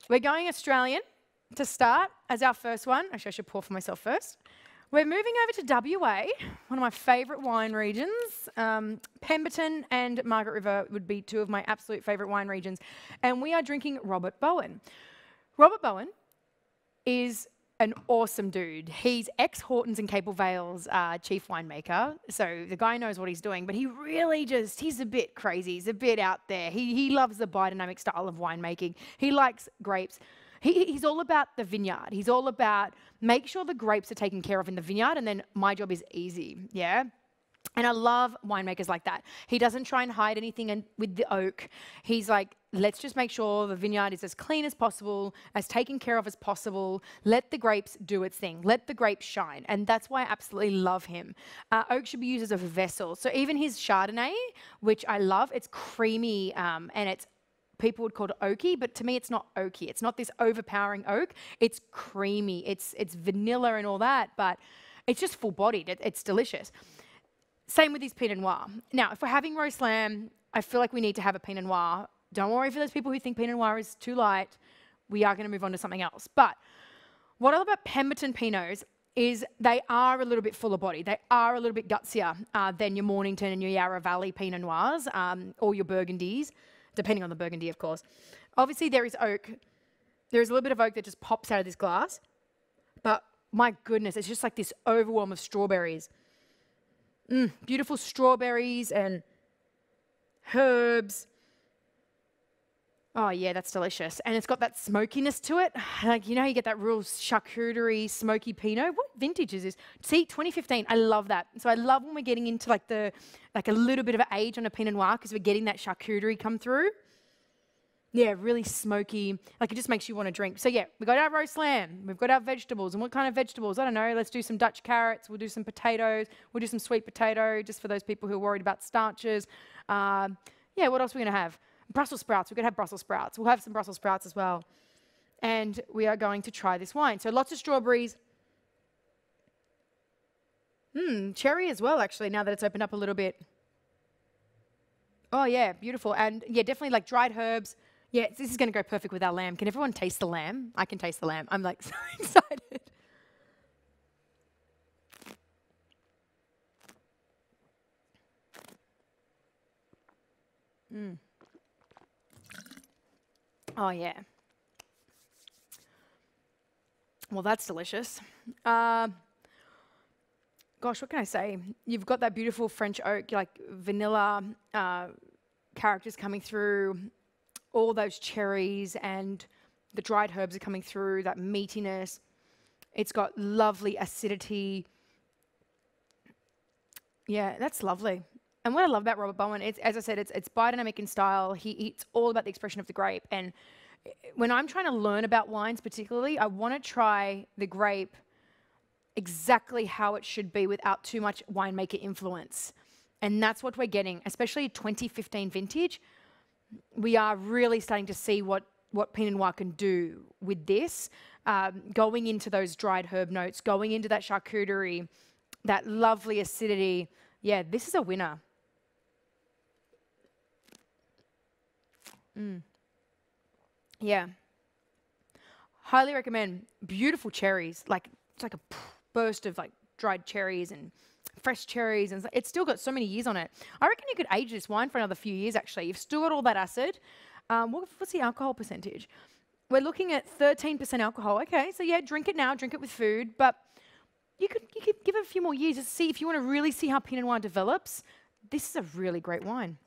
we're going Australian to start as our first one. Actually, I should pour for myself first. We're moving over to WA, one of my favourite wine regions. Pemberton and Margaret River would be two of my absolute favourite wine regions. And we are drinking Robert Bowen. Robert Bowen is an awesome dude. He's ex-Hortons and Capel Vale's chief winemaker. So the guy knows what he's doing, but he really he's a bit crazy. He's a bit out there. He loves the biodynamic style of winemaking. He likes grapes. He's all about the vineyard. He's all about make sure the grapes are taken care of in the vineyard, and then my job is easy, yeah? And I love winemakers like that. He doesn't try and hide anything with the oak. He's like, let's just make sure the vineyard is as clean as possible, as taken care of as possible. Let the grapes do its thing. Let the grapes shine. And that's why I absolutely love him. Oak should be used as a vessel. So even his Chardonnay, which I love, it's creamy and it's people would call it oaky, but to me it's not oaky. It's not this overpowering oak. It's creamy. It's vanilla and all that, but it's just full-bodied. It's delicious. Same with his Pinot Noir. Now, if we're having roast lamb, I feel like we need to have a Pinot Noir. Don't worry for those people who think Pinot Noir is too light. We are going to move on to something else. But what I love about Pemberton Pinots is they are a little bit fuller body. They are a little bit gutsier than your Mornington and your Yarra Valley Pinot Noirs or your Burgundies, depending on the Burgundy, of course. Obviously, there is oak. There is a little bit of oak that just pops out of this glass. But my goodness, it's just like this overwhelm of strawberries. Beautiful strawberries and herbs. Oh yeah, that's delicious. And it's got that smokiness to it. Like, you know, you get that real charcuterie, smoky Pinot. What vintage is this? See, 2015, I love that. So I love when we're getting into like a little bit of age on a Pinot Noir because we're getting that charcuterie come through. Yeah, really smoky. Like it just makes you want to drink. So yeah, we got our roast lamb. We've got our vegetables. And what kind of vegetables? I don't know. Let's do some Dutch carrots. We'll do some potatoes. We'll do some sweet potato just for those people who are worried about starches. Yeah, what else are we going to have? Brussels sprouts. We're going to have Brussels sprouts. We'll have some Brussels sprouts as well. And we are going to try this wine. So lots of strawberries. Cherry as well, actually, now that it's opened up a little bit. Oh yeah, beautiful. And yeah, definitely like dried herbs. Yeah, this is going to go perfect with our lamb. Can everyone taste the lamb? I can taste the lamb. I'm like so excited. Oh, yeah. Well, that's delicious. Gosh, what can I say? You've got that beautiful French oak, like vanilla characters coming through. All those cherries and the dried herbs are coming through, that meatiness. It's got lovely acidity. Yeah, that's lovely. And what I love about Robert Bowen, it's, as I said, it's biodynamic in style. It's all about the expression of the grape. And when I'm trying to learn about wines particularly, I want to try the grape exactly how it should be without too much winemaker influence. And that's what we're getting, especially 2015 vintage. We are really starting to see what Pinot Noir can do with this, going into those dried herb notes, going into that charcuterie, that lovely acidity. Yeah, this is a winner. Yeah. Highly recommend. Beautiful cherries. Like, it's like a burst of like dried cherries and fresh cherries, and it's still got so many years on it. I reckon you could age this wine for another few years, actually. You've still got all that acid. What's the alcohol percentage? We're looking at 13% alcohol. Okay, so yeah, drink it now, drink it with food, but you could give it a few more years to see if you want to really see how Pinot Noir develops. This is a really great wine.